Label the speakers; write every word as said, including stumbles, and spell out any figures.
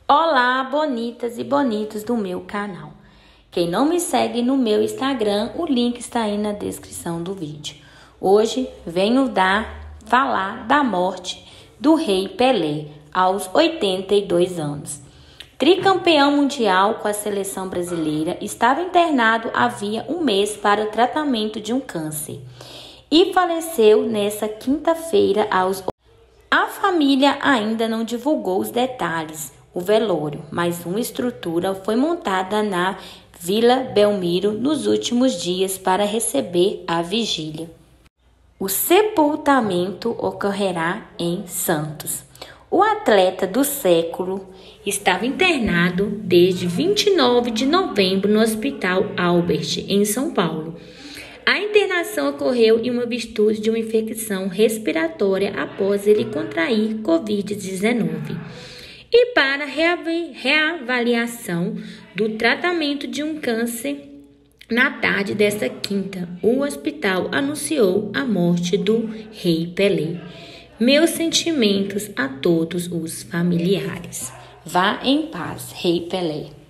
Speaker 1: Olá, bonitas e bonitos do meu canal. Quem não me segue no meu Instagram, o link está aí na descrição do vídeo. Hoje venho dar, falar da morte do Rei Pelé, aos oitenta e dois anos. Tricampeão mundial com a seleção brasileira, estava internado havia um mês para o tratamento de um câncer e faleceu nesta quinta-feira aos A família ainda não divulgou os detalhes, o velório, mas uma estrutura foi montada na Vila Belmiro nos últimos dias para receber a vigília. O sepultamento ocorrerá em Santos. O atleta do século estava internado desde vinte e nove de novembro no Hospital Albert, em São Paulo. A internação ocorreu em uma virtude de uma infecção respiratória após ele contrair covid dezenove. E para reavaliação do tratamento de um câncer, na tarde desta quinta, o hospital anunciou a morte do Rei Pelé. Meus sentimentos a todos os familiares. Vá em paz, Rei Pelé.